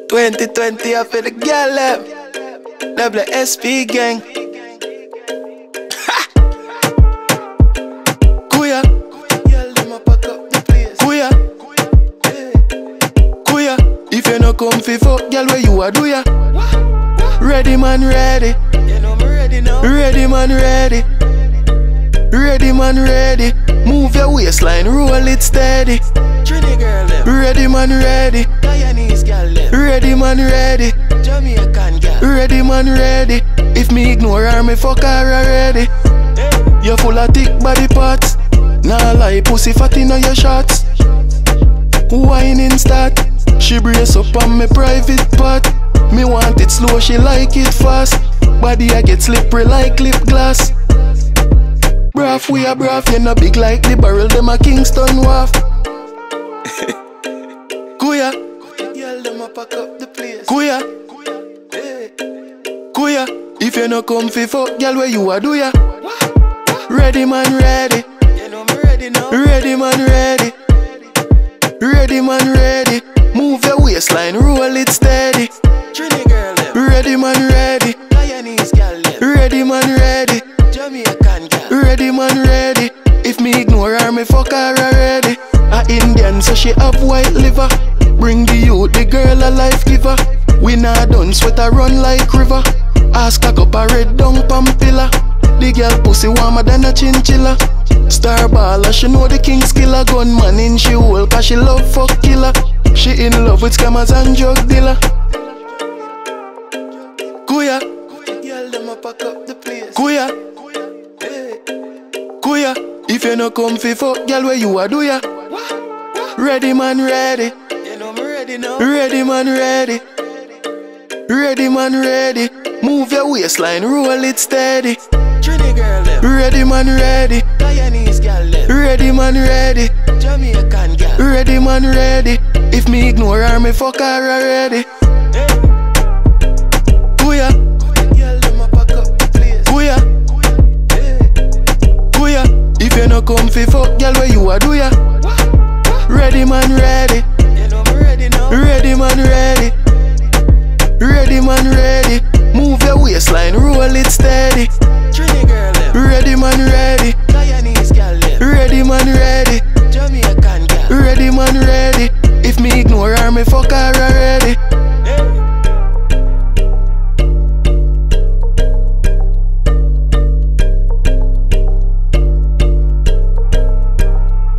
2020 I feel the girl lab. Double SP gang. Kuya, girl dem a pack up the place. Kuya, Kuya. If you no come fi fuck, girl where you a do ya? Ready man ready. You know me ready now. Ready man ready. Ready man ready. Move your waistline, roll it steady. Trini girl them. Ready man ready. Guyanese girl them. Ready man ready. Jamaican girl. Ready man ready. If me ignore her, me fuck her already. Hey. You full of thick body parts. Nah lie, pussy fat inna your shots. Whining start. She brace up on me private part. Me want it slow, she like it fast. Body I get slippery like lip glass. Braff, we a braff, you no big like the barrel, them a Kingston wharf. Kuya, girl them a pack up the place. Kuya, Kuya. If you no come fi fuck, girl where you a do ya? Ready man ready. You know me ready now. Ready man ready. Ready man ready. Move your waistline, roll it steady. Trini girl them. Ready man ready. Guyanese girl them. Ready man ready. Jamaican girl. Ready man ready. If me ignore her, me fuck her already. A Indian so she have white liver. Bring the youth, the girl a life giver. We not done, sweat a run like river. Ask a cup a red dung pampilla. The girl pussy warmer than a chinchilla. Star baller, she know the king's killer. Gunman in she hole cause she love fuck killer. She in love with scammers and drug dealer. Kuya, girl dem a pack up the place. Kuya, Kuya. If you no come fi fuck, girl where you a do ya? Ready man ready. You know me ready now. Ready man ready. Ready man ready. Move your waistline, roll it steady. Trini girl them. Ready man ready. Guyanese girl them. Ready man ready. Jamaican girl. Ready man ready. If me ignore her, me fuck her already. Hey. Kuya, girl dem a pack up the place. Kuya, Kuya. If you no come fi fuck, girl where you a do ya? Ready man ready. You know me ready now. Ready man ready. Ready man ready. Move your waistline, roll it steady. Trini girl them. Ready man ready. Guyanese girl them. Ready man ready.